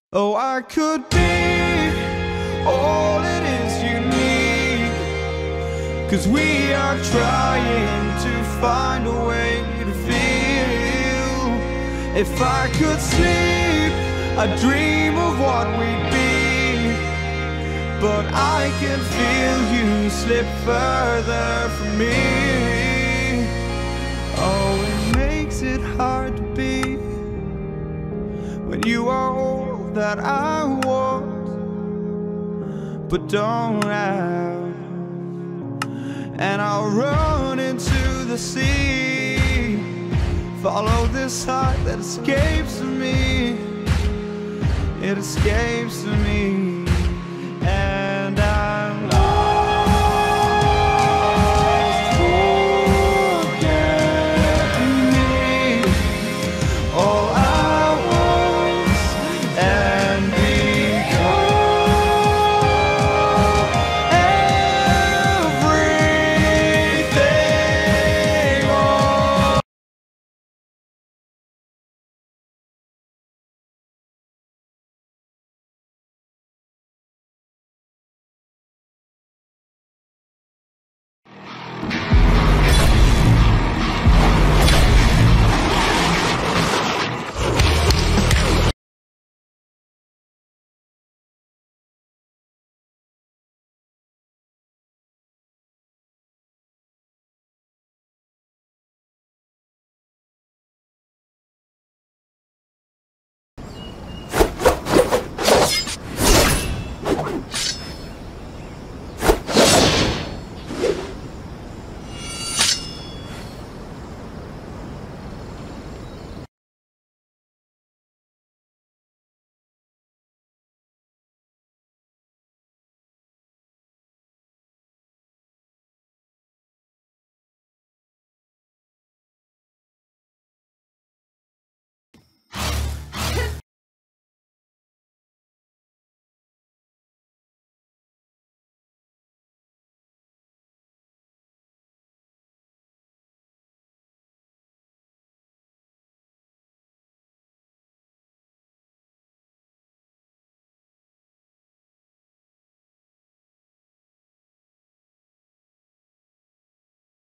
Oh, I could be all it is you need, 'cause we are trying to find a way to feel. If I could sleep, I'd dream of what we'd be, but I can feel you slip further from me. Oh, it makes it hard to be when you are all that I want but don't have. And I'll run into the sea, follow this heart that escapes me. It escapes me.